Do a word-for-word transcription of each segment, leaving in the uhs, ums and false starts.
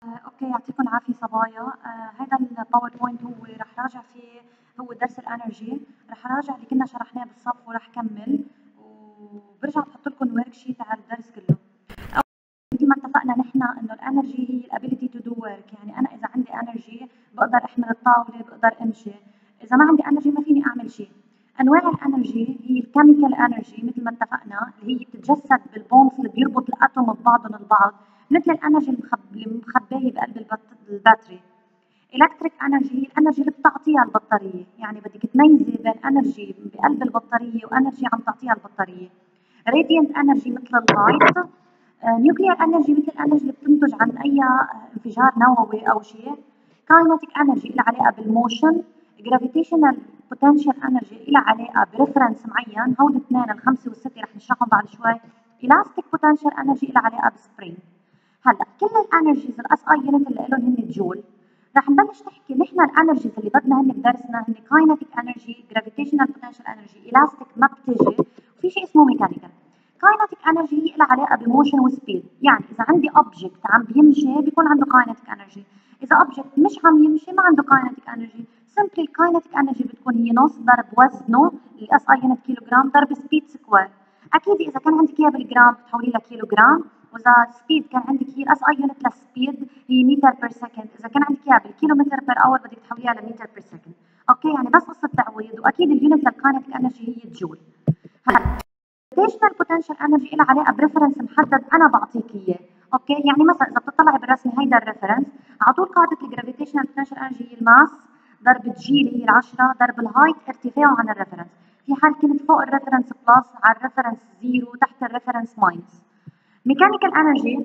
اوكي، يعطيكم العافيه صبايا. آه هذا الباوربوينت هو رح راجع فيه، هو درس الانرجي. رح راجع اللي كنا شرحناه بالصف ورح كمل، وبرجع بحط لكم ورك شيت على الدرس كله. مثل ما اتفقنا نحن انه الانرجي هي الابيليتي تو دو ورك، يعني انا اذا عندي انرجي بقدر احمل الطاوله، بقدر امشي. اذا ما عندي انرجي ما فيني اعمل شيء. انواع الانرجي هي الكيميكال انرجي مثل ما اتفقنا، اللي هي بتتجسد بالبونز اللي بيربط الاتوم ببعضهم البعض، مثل الانرجي اللي مخبايه بقلب الباتري. الكتريك انرجي هي الانرجي اللي بتعطيها البطاريه، يعني بدك تميزي بين انرجي بقلب البطاريه وانرجي عم تعطيها البطاريه. راديانت انرجي مثل اللايت. نيوكليير انرجي مثل الانرجي اللي بتنتج عن اي انفجار نووي او شيء. كاينتيك انرجي لها علاقه بالموشن. جرافيتيشنال بوتنشال انرجي لها علاقه بريفرنس معين. هول الاثنين الخمسه والسته رح نشرحهم بعد شوي. الاستيك بوتنشال انرجي لها علاقه بسبرينج. هلا كل الانرجيز الاس اي يونت اللي لهم هن جول. رح نبلش نحكي نحن الانرجيز اللي بدنا هن بدرسنا هن كاينتيك انرجي، جرافيتيشنال بوتنشال انرجي، الاستيك ما بتجي، وفي شيء اسمه ميكانيكال. كاينتيك انرجي هي لها علاقه بموشن وسبيد، يعني اذا عندي اوبجكت عم بيمشي بيكون عنده كاينتيك انرجي، اذا اوبجكت مش عم يمشي ما عنده كاينتيك انرجي. سمبلي الكاينتيك انرجي بتكون هي نص ضرب وزنه الاس اي يونت كيلو جرام ضرب سبيد سكوير. اكيد اذا كان عندك اياها بالجرام بتحولي لها كيلو جرام، واذا سبيد كان عندك هي الاس اي يونت للسبيد هي متر بير سكند، اذا كان عندك اياها بالكيلومتر بير اور بدك تحوليها لمتر بير سكند. اوكي، يعني بس قصه تعويض، واكيد اليونت للكاينتيك انرجي هي الجول. هلا جرافيتيشنال بوتنشال انرجي لها علاقه بريفرنس محدد انا بعطيك اياه. اوكي، يعني مثلا اذا بتطلعي بالرسم هيدا الريفرنس، على طول قاعده الجرافيتيشنال بوتنشال انرجي هي الماس ضرب جي اللي هي العشرة ضرب الهايت ارتفاعه عن الريفرنس. في حال كنت فوق الريفرنس بلس، على الريفرنس زيرو، تحت الريفرنس ماينس. ميكانيكال انرجي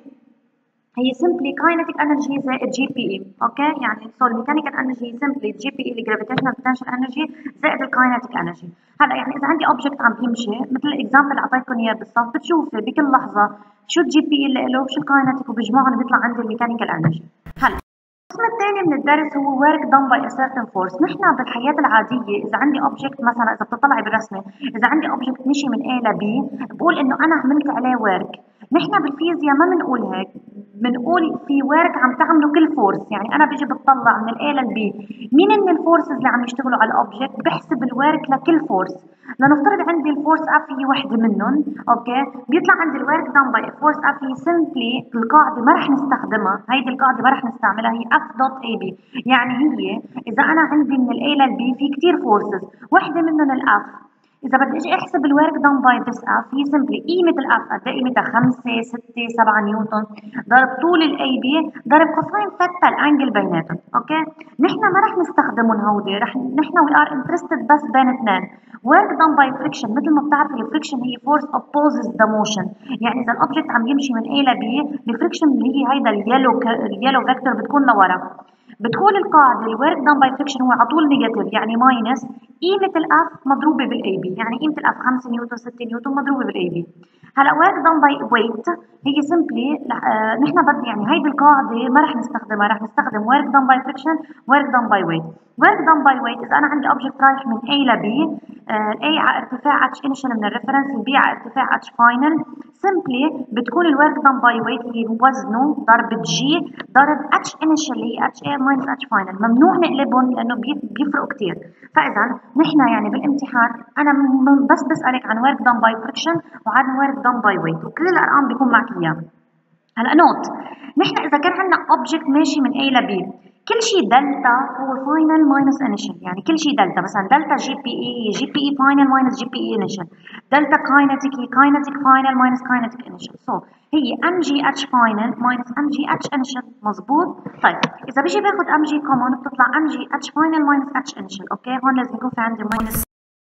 هي simply kinetic energy زائد جي بي اي. اوكي، يعني so الميكانيكال انرجي simply جي بي اي الجرافيتيشنال بوتنشال انرجي زائد الكاينتيك انرجي. هلا يعني اذا عندي اوبجكت عم بيمشي مثل الاكزامبل اللي اعطيتكم اياه بالصف، بتشوفي بكل لحظه شو الجي بي اي اللي له وشو الكاينتيك، وبجمعهم بيطلع عندي الميكانيكال انرجي. هلا القسم الثاني من الدرس هو work done by a certain force. نحن بالحياة العادية إذا عندي object، مثلا إذا بتطلعي بالرسمة، إذا عندي object مشي من A ل B بقول إنه أنا عملت عليه work. نحن بالفيزياء ما بنقول هيك، بنقول في work عم تعمله كل فورس، يعني أنا بيجي بتطلع من ال A لل B مين إن الفورسز اللي عم يشتغلوا على الأوبجكت، بحسب الورك لكل فورس. لنفترض عندي الفورس اف هي وحده منهم، اوكي، بيطلع عندي الورك دان باي فورس اف هي سمبلي القاعده ما رح نستخدمها، هيدي القاعده ما رح نستعملها، هي اف دوت اي بي. يعني هي اذا انا عندي من الاي للبي في كثير فورسز، وحده منهم الاف، اذا بدي اجي احسب الورك دان باي ذس اف هي سمبلي قيمه الاف قد ايه، قيمتها خمسة ستة سبعة نيوتن ضرب طول الاي بي ضرب كوساين ثيتا الانجل بيناتهم. اوكي، نحن ما رح نستخدمهم هودي، رح نحن وي ار انترستد بس بين اثنين. work done by friction، مثل ما بتعرفوا الفريكشن هي force opposes the motion، يعني اذا الاوبجكت عم يمشي من A ل B الفريكشن اللي هي هيدا اليلو اليلو فيكتور بتكون لورا. بتقول القاعده الورك دان باي فريكشن هو على طول نيجاتيف، يعني ماينس قيمه الاف مضروبه بالاي بي، يعني قيمه الاف خمسة نيوتن ستة نيوتن مضروبه بالاي بي. هلا ورك دان باي ويت هي سمبلي آه نحن بدنا يعني هيدي القاعده ما رح نستخدمها، رح نستخدم ورك دان باي فريكشن ورك دان باي ويت. ورك دان باي ويت اذا انا عندي اوبجكت رايح من A ل B، الاي على ارتفاع اتش انيشال من الريفرنس، البي على ارتفاع اتش فاينل، سمبلي بتكون الورك دان باي ويت هي وزنه ضرب جي ضرب اتش انيشال اللي هي اتش اي ماينس اتش فاينل. ممنوع نقلبهم لانه بيفرقوا كثير. فاذا نحن يعني بالامتحان انا بس بسالك عن ورك دان باي فريكشن وعن ورك دان باي ويت، وكل الارقام بيكون معك اياها. هلا نوت، نحن اذا كان عندنا اوبجكت ماشي من A ل B كل شيء دلتا هو فاينل ماينس انيشال، يعني كل شيء دلتا، مثلا دلتا جي بي اي هي جي بي اي فاينل ماينس جي بي اي انيشال، دلتا كاينتيك هي كاينتيك فاينل ماينس كاينتيك انيشال. سو هي ام جي اتش فاينل ماينس ام جي اتش انيشال. مضبوط؟ طيب اذا بيجي باخذ ام جي كومون بتطلع ام جي اتش فاينل ماينس اتش انيشال. اوكي، هون لازم يكون في عندي ماينس.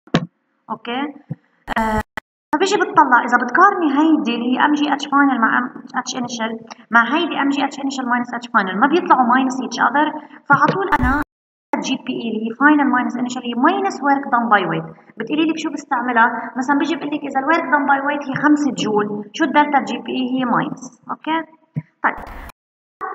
اوكي، آه فبيجي بتطلع اذا بتقارني هيدي اللي هي ام جي اتش فاينل مع ام اتش انيشال مع هيدي ام جي اتش انيشال ماينس اتش فاينل ما بيطلعوا ماينس ايتش اذر، فعلى طول انا جي بي اي اللي هي فاينل ماينس انيشال هي ماينس ورك دان باي ويت. بتقولي لك شو بستعملها؟ مثلا بيجي بقول لك اذا الورك دان باي ويت هي خمسة جول، شو الدلتا جي بي اي؟ هي ماينس. اوكي، طيب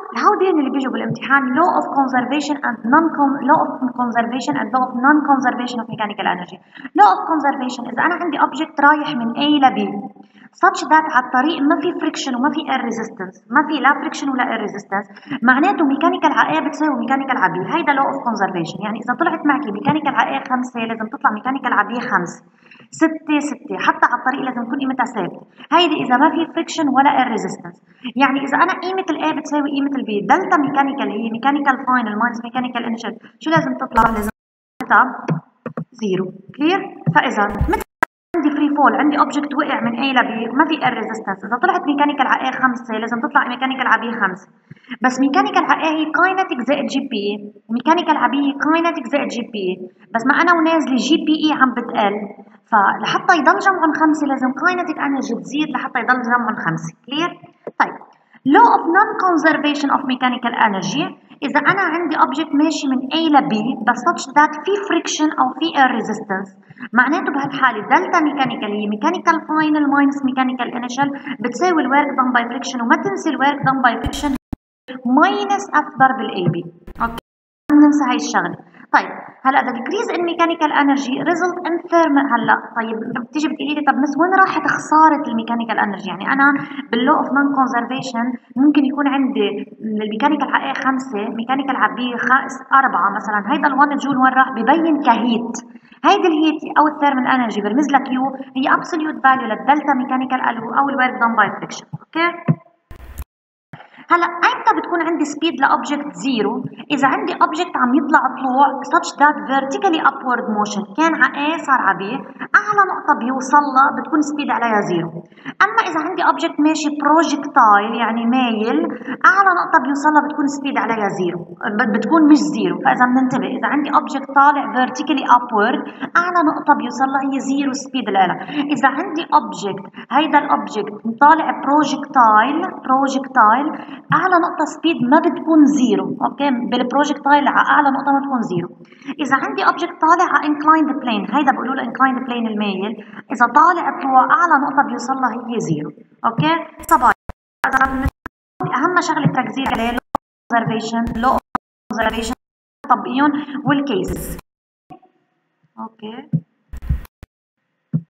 الهودين اللي بيجوا بالامتحان law of conservation and non law of conservation and law of non conservation of mechanical energy. law of conservation اذا انا عندي object رايح من A ل B such that على الطريق ما في friction وما في air resistance، ما في لا friction ولا air resistance، معناته ميكانيكال على A بتساوي ميكانيكال على B. هيدا law of conservation. يعني اذا طلعت معك ميكانيكال على A خمسة لازم تطلع ميكانيكال على B خمسة، ستة ستة، حتى على الطريق لازم تكون قيمتها ثابته. هيدي اذا ما في friction ولا air resistance. يعني اذا انا قيمه ال A بتساوي قيمه ال B، دلتا ميكانيكال هي ميكانيكال فاينل ماينس ميكانيكال انيشال، شو لازم تطلع؟ لازم تطلع زيرو. كلير؟ فاذا مثل عندي فري فول، عندي اوبجكت وقع من A ل B ما في اير ريزيستنس، اذا طلعت ميكانيكال على A خمسة لازم تطلع ميكانيكال على B خمسة. بس ميكانيكال على A هي كاينتيك زائد جي بي اي، وميكانيكال على B هي كاينتيك زائد جي بي اي، بس ما انا ونازله جي بي اي عم بتقل، فلحتى يضل جمعهم خمسة لازم كاينتيك انرجي تزيد لحتى يضل جمعهم خمسة. كلير؟ طيب law of non-conservation of mechanical energy، إذا أنا عندي object ماشي من A ل B بس such that في friction أو في air resistance، معناته بهالحالة دلتا ميكانيكال هي ميكانيكال فاينل ماينس ميكانيكال انيشال بتساوي الورك done by friction، وما تنسي الورك done by friction ماينس F ضرب ال A B. أوكي، ما ننسى هاي الشغلة. طيب هلا the decrease in mechanical energy result in thermal. هلا طيب بتيجي بتقولي لي طب مس وين راحت خساره الميكانيكال انرجي؟ يعني انا باللو اوف نون كونزرفيشن ممكن يكون عندي الميكانيكال على A خمسة، ميكانيكال على B أربعة مثلا، هيدا ال واحد جول وين راح؟ ببين كهيت. هيدي الهيت او الثيرمال انرجي برمز لك يو هي absolute value للدلتا ميكانيكال او الورك دون باي فريكشن. اوكي، هلا ايمتى بتكون عندي سبيد لاوبجكت زيرو؟ اذا عندي اوبجكت عم يطلع طلوع such that vertically upward motion، كان على A صار على B، اعلى نقطه بيوصل لها بتكون سبيد عليها زيرو. اما اذا عندي اوبجكت ماشي بروجكتايل يعني مايل، اعلى نقطه بيوصل لها بتكون سبيد عليها زيرو، بتكون مش زيرو. فاذا بننتبه اذا عندي اوبجكت طالع vertically upward اعلى نقطه بيوصل لها هي زيرو سبيد لها. اذا عندي اوبجكت هيدا الاوبجكت طالع بروجكتايل بروجكتايل اعلى نقطه سبيد ما بتكون زيرو. اوكي، بالبروجكتايل على اعلى نقطه ما تكون زيرو. اذا عندي اوبجكت طالع على انكلايند بلين، هيدا بقولوا له انكلايند بلين المايل، اذا طالع طلوع اعلى نقطه بيوصل لها هي زيرو. اوكي، طبعا اهم شغله تركزي عليها لو كونزرفيشن لو كونزرفيشن تطبيقهم والكيسز. اوكي